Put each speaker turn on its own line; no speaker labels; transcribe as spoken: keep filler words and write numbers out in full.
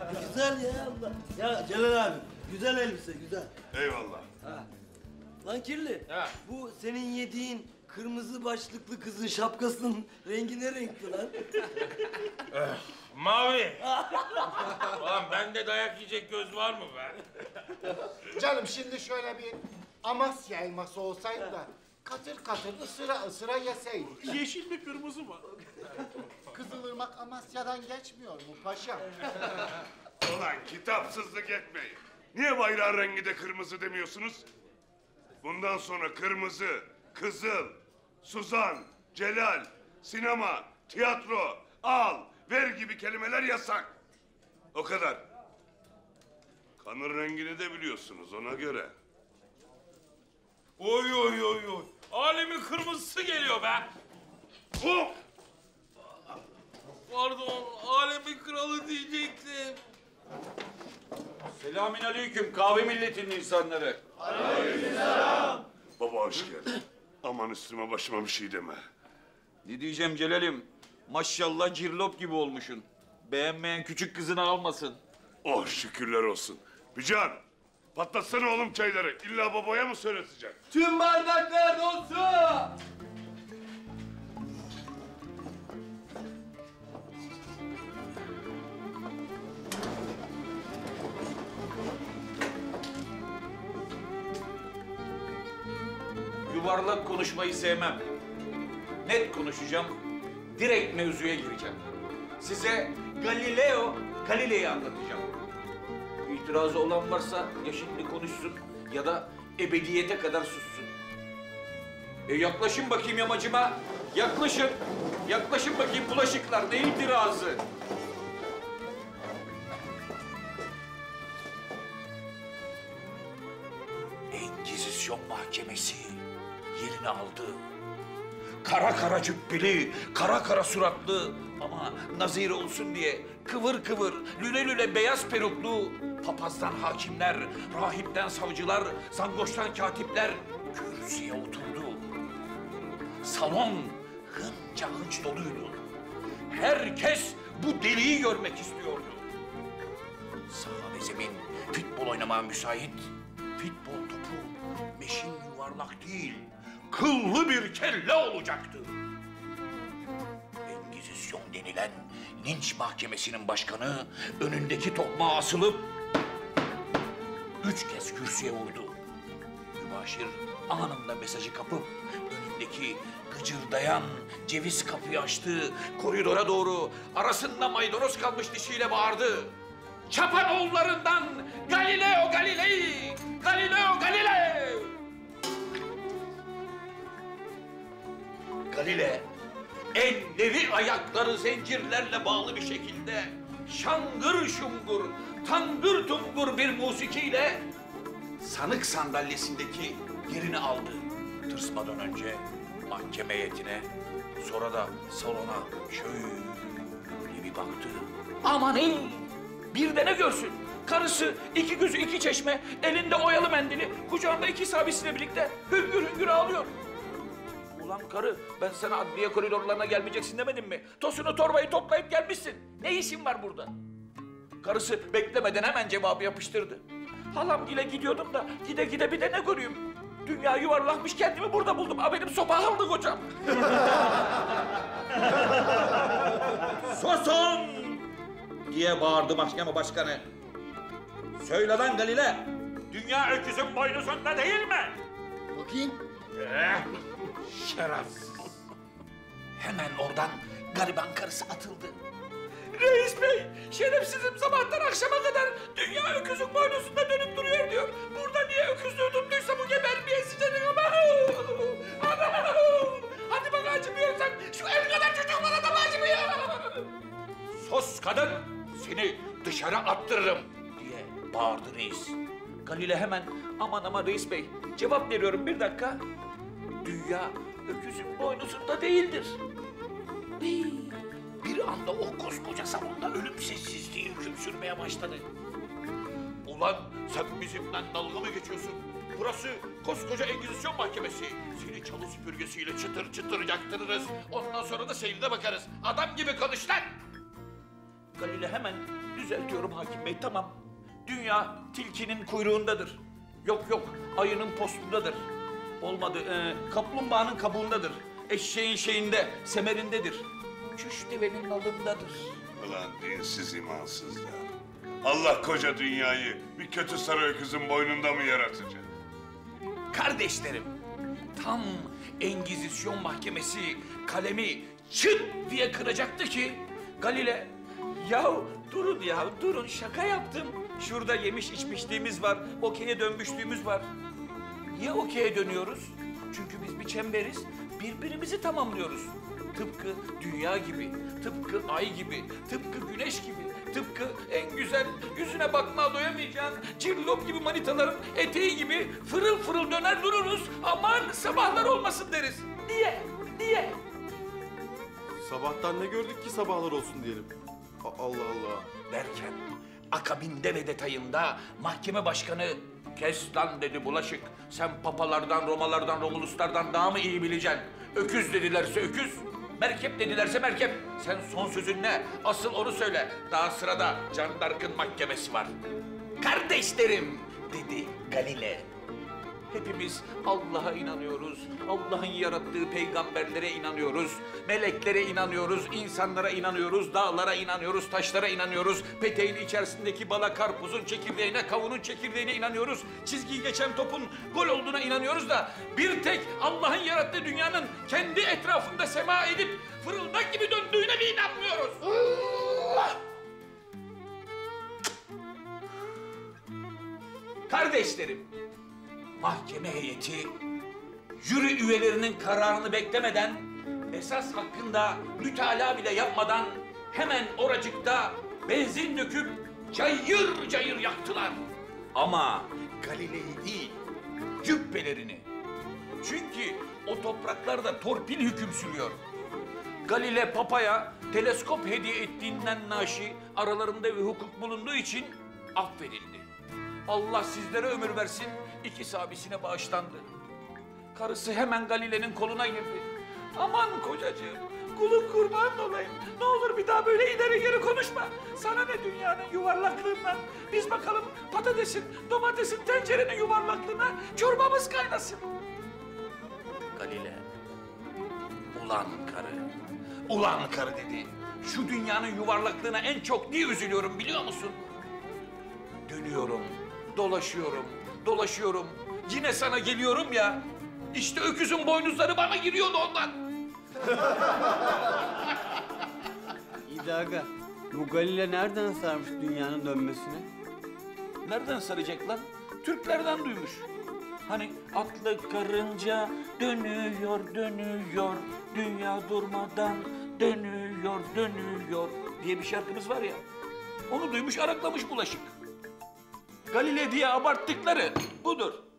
Güzel ya Allah. Ya Celal abi, güzel elbise, güzel.
Eyvallah.
Ha. Lan Kirli,
Ha.
bu senin yediğin kırmızı başlıklı kızın şapkasının rengi ne renkti lan?
Mavi. Ulan bende dayak yiyecek göz var mı be?
Canım şimdi şöyle bir Amasya elması olsaydı da katır katır ısıra ısıra yeseydik.
Yeşil mi kırmızı mı?
Kızılırmak Amasya'dan geçmiyor mu paşam?
Ulan kitapsızlık etmeyin. Niye bayrağın rengi de kırmızı demiyorsunuz? Bundan sonra kırmızı, kızıl, Suzan, Celal, sinema, tiyatro, al, ver gibi kelimeler yasak. O kadar. Kanın rengini de biliyorsunuz ona göre.
Oy oy oy oy. Alemin kırmızısı geliyor be.
Oh!
Pardon, alemin kralı diyecektim.
Selamünaleyküm kahve milletinin insanları.
Baba hoş geldin. Aman üstüme başıma bir şey deme.
Ne diyeceğim Celal'im? Maşallah cirlop gibi olmuşsun. Beğenmeyen küçük kızını almasın.
Oh şükürler olsun. Bican, patlatsana oğlum çayları. İlla babaya mı söyleteceksin?
Tüm bardaklar dolsun!
Yuvarlak konuşmayı sevmem. Net konuşacağım. Direkt mevzuya gireceğim. Size Galileo Galilei'yi anlatacağım. İtirazı olan varsa ya şimdi konuşsun ya da ebediyete kadar sussun. E yaklaşın bakayım yamacıma. Yaklaşın. Yaklaşın bakayım bulaşıklar. Ne itirazı? Engizisyon Mahkemesi yerini aldı. Kara kara cübbeli, kara kara suratlı ama nazir olsun diye kıvır kıvır, lüle lüle beyaz peruklu papazdan hakimler, rahipten savcılar, zangoştan katipler kürsüye oturdu. Salon hınca hınç doluydu. Herkes bu deliği görmek istiyordu. Saha ve zemin futbol oynamaya müsait. Futbol topu meşin yuvarlak değil, kıllı bir kelle olacaktı. Engizisyon denilen linç mahkemesinin başkanı önündeki tokmağa asılıp üç kez kürsüye vurdu. Mübaşir anında mesajı kapıp önündeki gıcırdayan ceviz kapıyı açtı. Koridora doğru arasında maydanoz kalmış dişiyle bağırdı. Çapanoğullarından Galileo Galilei! Galileo Galilei! Galile, elleri ayakları zincirlerle bağlı bir şekilde şangır şungur, tangır tungur bir musikiyle sanık sandalyesindeki yerini aldı. Tırsmadan önce mahkeme heyetine, sonra da salona şöyle bir baktı. Aman ey! Bir de ne görsün? Karısı, iki gözü iki çeşme, elinde oyalı mendili, kucağında iki sabisiyle birlikte hüngür hüngür ağlıyor. Ulan karı, ben sana adliye koridorlarına gelmeyeceksin demedim mi? Tosunu torbayı toplayıp gelmişsin. Ne işin var burada? Karısı beklemeden hemen cevabı yapıştırdı. Halamgile gidiyordum da gide gide bir de ne göreyim? Dünya yuvarlakmış, kendimi burada buldum. Ha benim sopa aldı kocam. Susun! Diye bağırdı mahkeme başkanı. Söyle lan Galile, dünya öküzün boynuzunda değil mi?
Bakayım.
Eh, şerefsiz. Hemen oradan gariban karısı atıldı. Reis bey, şerefsizim sabahtan akşama kadar dünya öküzün boynuzunda dönüp duruyor diyor. Burada niye öküzlüğü tuttuysa bu gebermeyesi senin ama. Ana! Hadi bana acımıyorsan şu el kadar çocuk bana da mı acımıyor? Sus kadın, seni dışarı attırırım diye bağırdı reis. Galile hemen aman aman reis bey cevap veriyorum bir dakika. Dünya öküzün boynuzunda değildir. Hii. Bir anda o koskoca salonda ölüm sessizliği hüküm sürmeye başladı. Ulan sen bizimle dalga mı geçiyorsun? Burası koskoca Engizisyon Mahkemesi. Seni çalı süpürgesiyle çıtır çıtır yaktırırız. Ondan sonra da seyrine bakarız. Adam gibi konuş lan! Galile hemen Düzeltiyorum hakim bey, tamam. Dünya tilkinin kuyruğundadır. Yok yok, ayının postundadır. Olmadı, ee, kaplumbağanın kabuğundadır. Eşeğin şeyinde, semerindedir. Çüş devenin nalındadır.
Ulan dinsiz imansızlar. Allah koca dünyayı bir kötü sarı öküzün boynunda mı yaratacak?
Kardeşlerim, tam Engizisyon mahkemesi kalemi çıt diye kıracaktı ki Galile, ya durun ya durun, şaka yaptım. Şurada yemiş içmişliğimiz var, okey'e dönmüşlüğümüz var. Niye okey'e dönüyoruz? Çünkü biz bir çemberiz, birbirimizi tamamlıyoruz. Tıpkı dünya gibi, tıpkı ay gibi, tıpkı güneş gibi, tıpkı en güzel yüzüne bakmaya doyamayacağın cirlop gibi manitaların eteği gibi fırıl fırıl döner dururuz. Aman sabahlar olmasın deriz. Niye? Niye?
Sabahtan ne gördük ki sabahlar olsun diyelim. A- Allah Allah.
Derken akabinde ve detayında mahkeme başkanı kes lan dedi Bulaşık. Sen papalardan, Romalardan, Romuluslardan daha mı iyi bileceksin? Öküz dedilerse öküz, merkep dedilerse merkep. Sen son sözün ne? Asıl onu söyle. Daha sırada Can Dark'ın mahkemesi var. Kardeşlerim dedi Galile. Hepimiz Allah'a inanıyoruz. Allah'ın yarattığı peygamberlere inanıyoruz. Meleklere inanıyoruz, insanlara inanıyoruz, dağlara inanıyoruz, taşlara inanıyoruz. Peteğin içerisindeki bala, karpuzun çekirdeğine, kavunun çekirdeğine inanıyoruz. Çizgiyi geçen topun gol olduğuna inanıyoruz da bir tek Allah'ın yarattığı dünyanın kendi etrafında sema edip fırıldak gibi döndüğüne mi inanmıyoruz? Allah! Kardeşlerim, mahkeme heyeti jüri üyelerinin kararını beklemeden, esas hakkında mütalaa bile yapmadan hemen oracıkta benzin döküp cayır cayır yaktılar. Ama Galile'yi değil, cübbelerini. Çünkü o topraklarda torpil hüküm sürüyor. Galile Papa'ya teleskop hediye ettiğinden naşi aralarında bir hukuk bulunduğu için affedildi. Allah sizlere ömür versin, iki sabisine bağışlandı. Karısı hemen Galile'nin koluna girdi. Aman kocacığım, kulun kurban olayım. Ne olur bir daha böyle ileri geri konuşma. Sana ne dünyanın yuvarlaklığından. Biz bakalım patatesin, domatesin, tencerenin yuvarlaklığına çorbamız kaynasın. Galile, ulan karı, ulan karı dedi. Şu dünyanın yuvarlaklığına en çok niye üzülüyorum biliyor musun? Dönüyorum, dolaşıyorum, dolaşıyorum. Yine sana geliyorum ya. İşte öküzün boynuzları bana giriyordu ondan.
İyi de aga, bu Galile nereden sarmış dünyanın dönmesine?
Nereden saracak lan? Türklerden duymuş. Hani atlı karınca dönüyor, dönüyor, dünya durmadan dönüyor, dönüyor diye bir şarkımız var ya. Onu duymuş, araklamış Bulaşık. Galile diye abarttıkları budur.